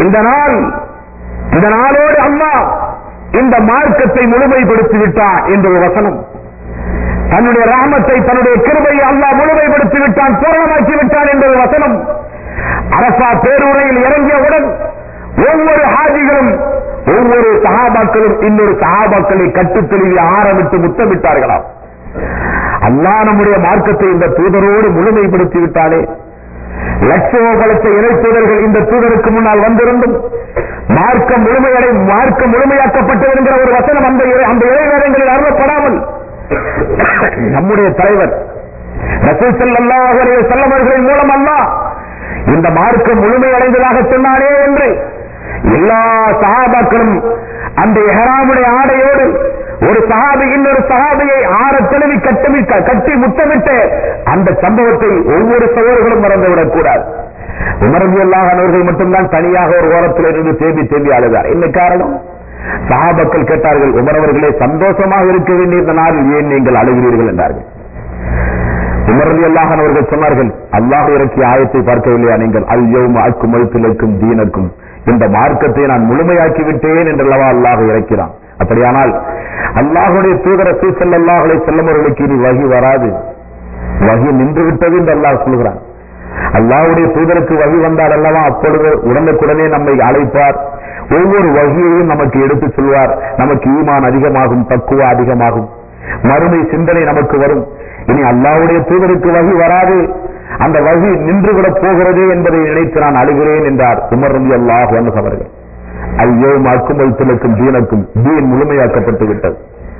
இந்த நாளோடு அல்லாஹ் இந்த மார்க்கத்தை முழுமைப்படுத்திவிட்டார் என்ற ஒரு வசனம். தன்னுடைய ரஹமத்தை, தன்னுடைய கிருபையை அல்லாஹ் முழுமைப்படுத்தி விட்டான், பூரணமாக்கி விட்டான் என்ற ஒரு வசனம். அரசா பேருரையில் இறங்கியவுடன் ஒவ்வொரு ஹாஜிகளும், ஒவ்வொரு சஹாபாக்களும் இன்னொரு சஹாபாக்களை கட்டுத்தெளிவி ஆரம்பித்து முத்தமிட்டார்களாம். அல்லாஹ் நம்முடைய மார்க்கத்தை இந்த தூதரோடு முழுமைப்படுத்தி விட்டானே. லட்சோபலத்தை இணைத்தூதர்கள் இந்த தூதருக்கு முன்னால் வந்திருந்தும் மார்க்கம் முழுமையாக்கப்பட்டு என்கிற ஒரு வசனம் அந்த இறைவேதங்களில் அருளப்படாமல் நம்முடைய தலைவர் ரசூல் ஸல்லல்லாஹு அலைஹி வஸல்லம் அவர்களின் மூலம் அல்லாஹ் இந்த மார்க்கம் முழுமையடைந்ததாக சொன்னானே என்று எல்லா சஹாபாக்களும் அந்த இஹ்ராமுடைய ஆடையோடு ஒரு சஹாபி இன்னொரு சஹாபியை ஆரத்தழுவி கட்டி முத்தமிட்டு அந்த சம்பவத்தை ஒவ்வொரு சகோதரர்களும் மறந்துவிடக் கூடாது. உமர் ரலியல்லாஹு அன்ஹு அவர்கள் மட்டும்தான் தனியாக ஒரு ஓரத்தில் இருந்து தேம்பி அழுதார். என்ன காரணம்? சஹாபாக்கள் கேட்டார்கள், உமர் அவர்களே, சந்தோஷமாக இருக்க வேண்டிய இந்த நாளில் ஏன் நீங்கள் அழுகிறீர்கள் என்றார்கள். உமர் ரலியல்லாஹு அன்ஹு அவர்கள் சொன்னார்கள், அல்லாஹ் இறக்கிய ஆயத்தை பார்க்கவில்லையா நீங்கள்? அல் யௌம அக்மல்து லக்கும் தீனக்கும், இந்த மார்க்கத்தை நான் முழுமையாக்கி விட்டேன் என்றல்லவா அல்லாஹ் இறக்கிறான். அப்படியானால் அல்லாஹ்வுடைய தூதர் ரசூல் ஸல்லல்லாஹு அலைஹி வஸல்லம் அவர்களுக்கு இனி வஹி வராது, வஹி நின்று விட்டது என்று அல்லாஹ் சொல்கிறான். அல்லாஹ்வுடைய தூதருக்கு வஹி வந்தால் அல்லவா அப்பொழுது உடனுக்குடனே நம்மை அழைப்பார், ஒவ்வொரு வஹியையும் நமக்கு எடுத்து சொல்வார். நமக்கு ஈமான் அதிகமாகும், தக்குவா அதிகமாகும், மறுமை சிந்தனை நமக்கு வரும். இனி அல்லாஹ்வுடைய தூதருக்கு வஹி வராது, அந்த வஹி நின்றுவிட போகிறது என்பதை நினைத்து நான் அழுகிறேன் என்றார் உமர் ரலியல்லாஹு அன்ஹு அவர்கள். அல்-யௌம அக்மல்து லக்கும் தீனக்கும், தீன் முழுமையாக்கப்பட்டு விட்டது,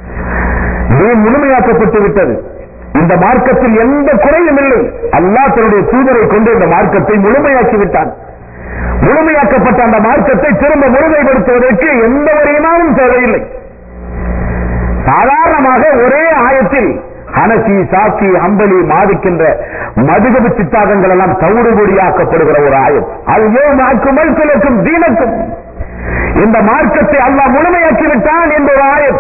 தீன் முழுமையாக்கப்பட்டு விட்டது. இந்த மார்க்கத்தில் எந்த குறையும் இல்லை. அல்லாஹ் தன்னுடைய தூதரை கொண்டு இந்த மார்க்கத்தை முழுமையாக்கி விட்டான். முழுமையாக்கப்பட்ட அந்த மார்க்கத்தை திரும்ப முழுமைப்படுத்துவதற்கு எந்த ஒரு இமாமும் தேவையில்லை. சாதாரணமாக ஒரே ஆயத்தில் ஹனஃபி, ஷாஃபி, ஹம்பலி, மாலிக்கின்ற மதுஹப் சித்தாந்தங்கள் எல்லாம் தவிடுபொடியாக்கப்படுகிற ஒரு ஆயத். அல்-யௌம அக்மல்து லக்கும் தீனக்கும், இந்த மார்க்கத்தை அல்லாஹ் முழுமையாக்கி விட்டான் என்ற ஒரு ஆயத்.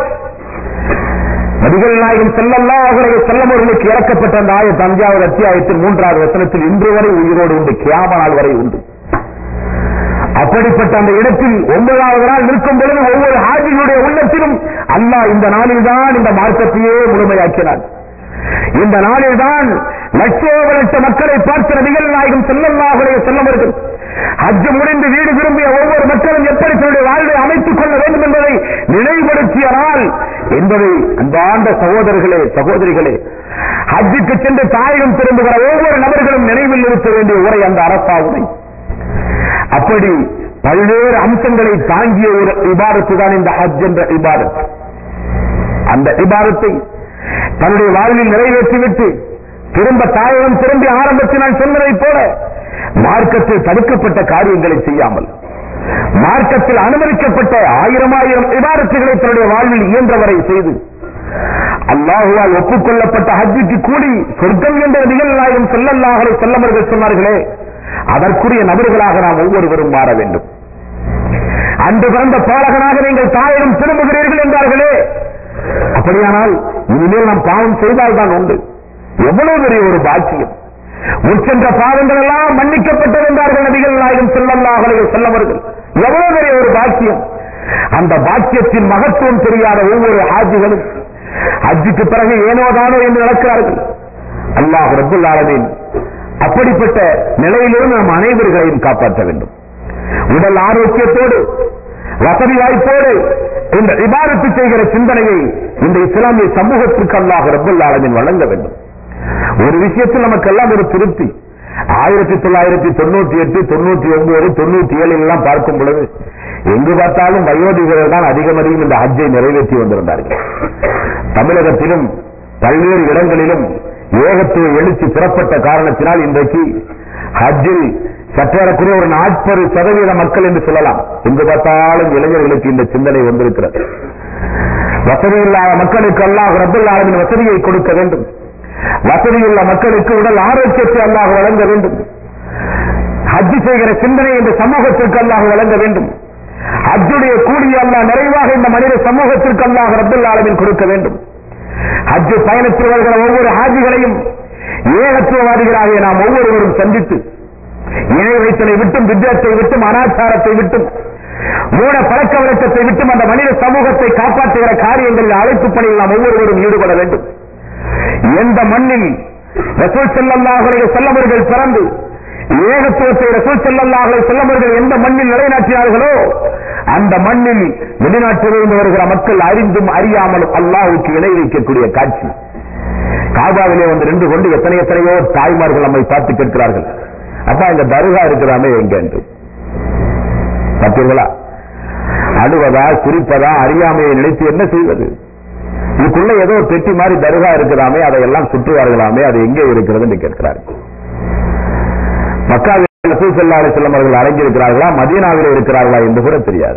நபிகள் நாயகம் ஸல்லல்லாஹு அலைஹி வஸல்லம் அவர்களுக்கு இறக்கப்பட்ட அந்த ஆயத் 5வது அத்தியாயத்தில் 3வது வசனத்தில் இன்று வரை உயிரோடு உண்டு, கியாம நாள் வரை உண்டு. அப்படிப்பட்ட அந்த இடத்தில் 9வது நாள் நிற்கும் பொழுது ஒவ்வொரு ஹாஜிகளுடைய உள்ளத்திலும் அல்லாஹ் இந்த நாளில்தான் இந்த மார்க்கத்தையே முழுமையாக்கினார். இந்த நாளில்தான் லட்சோபலட்ச மக்களை பார்த்த நபிகள் நாயகம் ஸல்லல்லாஹு அலைஹி வஸல்லம் அவர்கள் ஹஜ் முடிந்து வீடு திரும்பிய ஒவ்வொரு மக்களும் எப்படி தன்னுடைய வாழ்வை அமைத்துக் கொள்ள வேண்டும் என்பதை நினைவுபடுத்திய நாள் என்பதை அன்பார்ந்த சகோதரர்களே, சகோதரிகளே, ஹஜ்ஜுக்கு சென்று தாயகம் திரும்புகிற ஒவ்வொரு நபர்களும் நினைவில் நிறுத்த வேண்டிய உரை அந்த அரசா உரை. அப்படி பல்வேறு அம்சங்களை தாங்கிய ஒரு இபாதத்து தான் இந்த ஹஜ் என்ற இபாதத். அந்த இபாதத்தை தன்னுடைய வாழ்வில் நிறைவேற்றிவிட்டு திரும்ப தாயகம் திரும்பி ஆரம்பத்தில் நான் சொன்னதை போல மார்க்கத்தில் தடுக்கப்பட்ட காரியங்களை செய்யாமல், மார்க்கத்தில் அனுமதிக்கப்பட்ட 1000 இபாதத்துகளை தன்னுடைய வாழ்வில் இயன்றவரை செய்து அல்லாஹுவால் ஒப்புக்கொள்ளப்பட்ட ஹஜ்ஜுக்கு கூடி சொர்க்கம் என்ற நபிகள் நாயகம் ஸல்லல்லாஹு அலைஹி வஸல்லம் அவர்கள் சொன்னார்களே, அதற்குரிய நபர்களாக நாம் ஒவ்வொருவரும் மாற வேண்டும். அன்று பிறந்த பாலகனாக நீங்கள் தாயகம் திரும்புகிறீர்கள் என்றார்களே, அப்படியானால் இனிமேல் நாம் பாவம் செய்தால்தான் உண்டு. எவ்வளவு பெரிய ஒரு பாக்கியம்! முற்சென்ற பாவங்கள் எல்லாம் மன்னிக்கப்பட்டது என்றார்கள் நபிகள் நாயகம் ஸல்லல்லாஹு அலைஹி வஸல்லம் அவர்கள். எவ்வளவு பெரிய ஒரு பாக்கியம்! அந்த பாக்கியத்தின் மகத்துவம் தெரியாத ஒவ்வொரு ஹாஜிகளும் ஹஜ்ஜுக்கு பிறகு ஏனோதானோ என்று நடக்கிறார்கள். அல்லாஹ் ரப்பல் ஆலமீன் அப்படிப்பட்ட நிலையிலிருந்து நாம் அனைவர்களையும் காப்பாற்ற வேண்டும். உடல் ஆரோக்கியத்தோடு வசதி வாய்ப்போடு இந்த இபாதத்து செய்கிற சிந்தனையை இந்த இஸ்லாமிய சமூகத்திற்கு அல்லாஹ் ரப்பல் ஆலமீன் வழங்க வேண்டும். ஒரு விஷயத்தில் நமக்கெல்லாம் ஒரு திருப்தி. 1998, 99, 97 எல்லாம் பார்க்கும் பொழுது எங்கு பார்த்தாலும் வயோதிகர்கள் தான் அதிகம் இந்த ஹஜ்ஜை நிறைவேற்றி வந்திருந்தார்கள். தமிழகத்திலும் பல்வேறு இடங்களிலும் ஏகத்துவ எழுச்சி புறப்பட்ட காரணத்தினால் இன்றைக்கு ஹஜ்ஜில் சற்றேறக்குரிய ஒரு 40% மக்கள் என்று சொல்லலாம். எங்கு பார்த்தாலும் இளைஞர்களுக்கு இந்த சிந்தனை வந்திருக்கிறது. வசதியில்லாத மக்களுக்கு அல்லாஹ் ரப்பல் ஆலமீன் வசதியை கொடுக்க வேண்டும். வசதியுள்ள மக்களுக்கு உடல் ஆரோக்கியத்தை அல்லாஹ் வழங்க வேண்டும். ஹஜ் செய்கிற சிந்தனை இந்த சமூகத்திற்கு அல்லாஹ் வழங்க வேண்டும். ஹஜ்ஜுடைய கூலியை அல்லாஹ் நிறைவாக இந்த மனித சமூகத்திற்கு அல்லாஹ் ரப்பல் ஆலமீன் கொடுக்க வேண்டும். ஹஜ் பயணத்தில் வருகிற ஒவ்வொரு ஹாஜிகளையும் ஏகத்துவவாதிகளாக நாம் ஒவ்வொருவரும் சந்தித்து இணை வைத்தலை விட்டும், வித்தியத்தை விட்டும், அனாச்சாரத்தை விட்டும், மூட பழக்க வழக்கத்தை விட்டும் அந்த மனித சமூகத்தை காப்பாற்றுகிற காரியங்களில் அழைப்பு பணியில் நாம் ஒவ்வொருவரும் ஈடுபட வேண்டும். எந்த மண்ணில் ரசூல் ஸல்லல்லாஹு அலைஹி வஸல்லம் அவர்கள் பிறந்து ஏகத்துவத்தை ரசூல் ஸல்லல்லாஹு அலைஹி வஸல்லம் அவர்கள் எந்த மண்ணில் நிலைநாட்டினார்களோ அந்த மண்ணில் வெளிநாட்டிலிருந்து வருகிற மக்கள் அறிந்தும் அறியாமலும் அல்லாஹ்வுக்கு இணை வைக்கக்கூடிய காட்சி. காபாவிலே வந்து நின்று கொண்டு எத்தனையோ தாய்மார்கள் நம்மை பார்த்து கேட்கிறார்கள், அப்பா இந்த தர்கா இருக்கிறாமே எங்க என்று. பார்த்தீர்களா? அழுவதா, குறிப்பதா, அறியாமையை நினைத்து என்ன செய்வது? இதுக்குள்ள ஏதோ பெட்டி மாதிரி தர்கா இருக்கிறாமே, அதையெல்லாம் சுற்றுவார்களாமே, அது எங்கே இருக்கிறது என்று கேட்கிறார்கள். மக்காவில் ரசூல் ஸல்லல்லாஹு அலைஹி வஸல்லம் அவர்கள் அடங்கியிருக்கிறார்களா, மதீனாவில் இருக்கிறார்களா என்று கூட தெரியாது.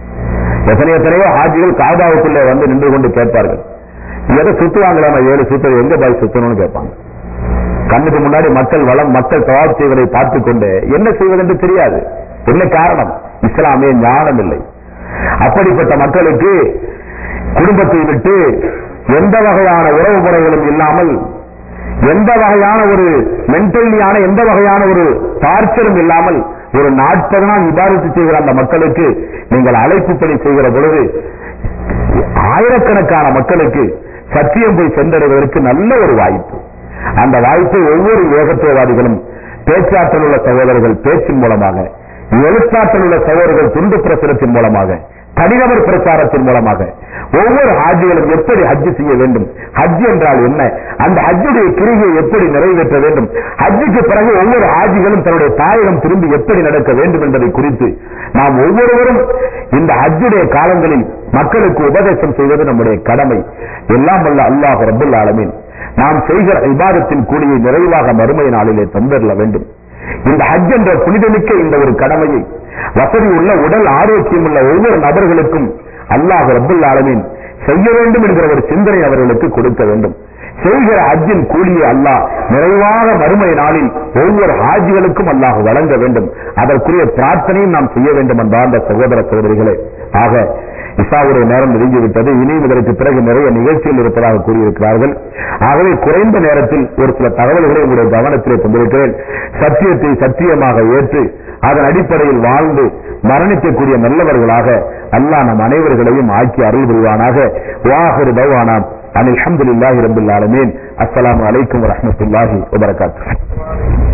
எத்தனையோ ஹாஜிகள் காபாவுக்குள்ளே வந்து நின்று கொண்டு கேட்பார்கள், எதை சுத்துவாங்களாமா, 7 சுத்தது எங்க பாய் சுத்தணும்னு கேட்பாங்க. கண்ணுக்கு முன்னாடி மக்கள் வளம், மக்கள் தவாப் செய்வதை பார்த்துக் கொண்டு என்ன செய்வதென்று தெரியாது. என்ன காரணம்? இஸ்லாமிய ஞானம் இல்லை. அப்படிப்பட்ட மக்களுக்கு குடும்பத்தை விட்டு எந்த வகையான உறவு முறைகளும் இல்லாமல், எந்த வகையான ஒரு மென்டலியான எந்த வகையான ஒரு டார்ச்சரும் இல்லாமல் ஒரு 40 நாள் இபாதத்து செய்கிற அந்த மக்களுக்கு நீங்கள் அழைப்பு பணி செய்கிற பொழுது ஆயிரக்கணக்கான மக்களுக்கு சத்தியம் போய் சென்றடைவதற்கு நல்ல ஒரு வாய்ப்பு. அந்த வாய்ப்பை ஒவ்வொரு ஏகத்துவவாதிகளும், பேச்சாற்றல் உள்ள சகோதரர்கள் பேச்சின் மூலமாக, எழுத்தாற்றல் உள்ள சகோதரர்கள் துண்டு பிரசுரத்தின் மூலமாக, தனிநபர் பிரச்சாரத்தின் மூலமாக ஒவ்வொரு ஹாஜிகளும் எப்படி ஹஜ் செய்ய வேண்டும், ஹஜ் என்றால் என்ன, அந்த ஹஜ்ஜுடைய கிரியை எப்படி நிறைவேற்ற வேண்டும், ஹஜ்ஜுக்கு பிறகு ஒவ்வொரு ஹாஜிகளும் தன்னுடைய தாயகம் திரும்பி எப்படி நடக்க வேண்டும் என்பதை குறித்து நாம் ஒவ்வொருவரும் இந்த ஹஜ்ஜுடைய காலங்களில் மக்களுக்கு உபதேசம் செய்வது நம்முடைய கடமை. எல்லாம் வல்ல அல்லாஹ் ரப்பல் ஆலமீன் நாம் செய்கிற இபாதத்தின் கூலியை நிறைவாக மறுமை நாளிலே தந்தரல வேண்டும். இந்த ஹஜ் என்ற புனிதமிக்க இந்த ஒரு கடமையை வசதி உள்ள, உடல் ஆரோக்கியம் உள்ள ஒவ்வொரு நபர்களுக்கும் அல்லாஹ் ரப்பல் ஆலமீன் செய்ய வேண்டும் என்கிற ஒரு சிந்தனை அவர்களுக்கு கொடுக்க வேண்டும். செய்கிற ஹஜ்ஜின் கூலியை அல்லாஹ் நிறைவாக மறுமை நாளில் ஒவ்வொரு ஹாஜிகளுக்கும் அல்லாஹ் வழங்க வேண்டும். அதற்குரிய பிரார்த்தனையும் நாம் செய்ய வேண்டும் என்பார்ந்த சகோதர சகோதரிகளே. ஆக இசாவுடைய நேரம் நெருங்கிவிட்டது. இனியும் இதற்கு பிறகு நிறைய நிகழ்ச்சிகள் இருப்பதாக கூறியிருக்கிறார்கள். ஆகவே குறைந்த நேரத்தில் ஒரு சில தகவல்களை உங்களுடைய கவனத்திலே கொண்டிருக்கிறேன். சத்தியத்தை சத்தியமாக ஏற்று அதன் அடிப்படையில் வாழ்ந்து மரணிக்கக்கூடிய நல்லவர்களாக அல்லாஹ் நம் அனைவர்களையும் ஆக்கி அருள் புரிவானாக. வாஹிரு தஅவானா அல்ஹம்துலில்லாஹி ரப்பில் ஆலமீன். அஸ்ஸலாமு அலைக்கும் வரஹ்மத்துல்லாஹி வபரகாத்துஹு.